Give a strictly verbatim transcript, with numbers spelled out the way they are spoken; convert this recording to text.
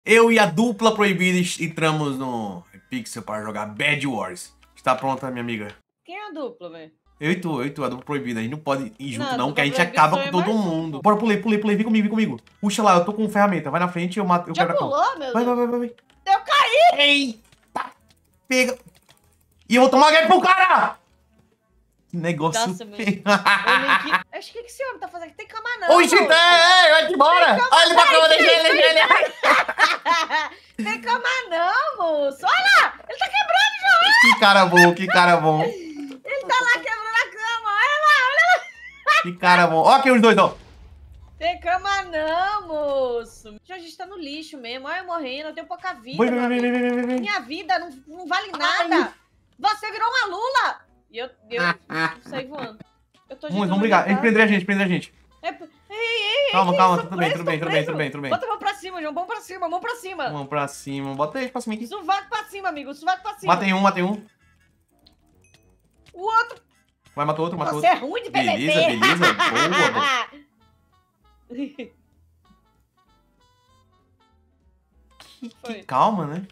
Eu e a dupla proibida entramos no Pixel para jogar Bed Wars. Está pronta, minha amiga? Quem é a dupla, velho? Eu e tu, eu e tu, a dupla proibida. A gente não pode ir junto, não, Não, que a gente dupla acaba com proibida todo sou eu e mais mundo. um. Bora, pulei, pulei, pulei. Vem comigo, vem comigo. Puxa lá, eu tô com ferramenta. Vai na frente e eu mato. Eu Já quebro a cama. pulou, meu Vai, vai, Deus? vai, vai, vai. Eu caí! Eita! Pega! E eu vou tomar game pro cara! Que negócio Nossa, meu. feio. Eu nem que... Acho que o que esse homem tá fazendo aqui? Tem cama não, Oxi, moço. é, é, vai embora! Olha ele pra cama, deixa ele, deixa ele! Tem cama não, moço. Olha lá! Ele tá quebrando, João! Que cara bom, que cara bom. Ele tá lá quebrando a cama. Olha lá, olha lá. Que cara bom. Ó aqui os dois, ó. Tem cama não, moço. Já a gente tá no lixo mesmo. Olha eu morrendo, eu tenho pouca vida. Vem, meu vem, vem, amigo. vem, vem, vem. Minha vida não, não vale nada. Você virou uma lula. E eu, eu saí voando. Eu tô Vamos, vamos brigar. Eles prenderam a gente, prenderam a gente. É, ei, ei, ei, Calma, que calma, isso? tudo bem, Preso, tudo bem, tô tudo bem, preso. tudo bem, tudo bem. Bota a mão pra cima, João. Mão pra cima, mão pra cima. Vamos pra cima. Bota eles pra cima aqui. Sovaco pra cima, amigo. Sovaco pra cima. Matei um, matei um. O outro. Vai, matou outro, matou Você outro. é ruim de P V P. Beleza, beleza. Boa, boa. Que, que Foi. calma, né?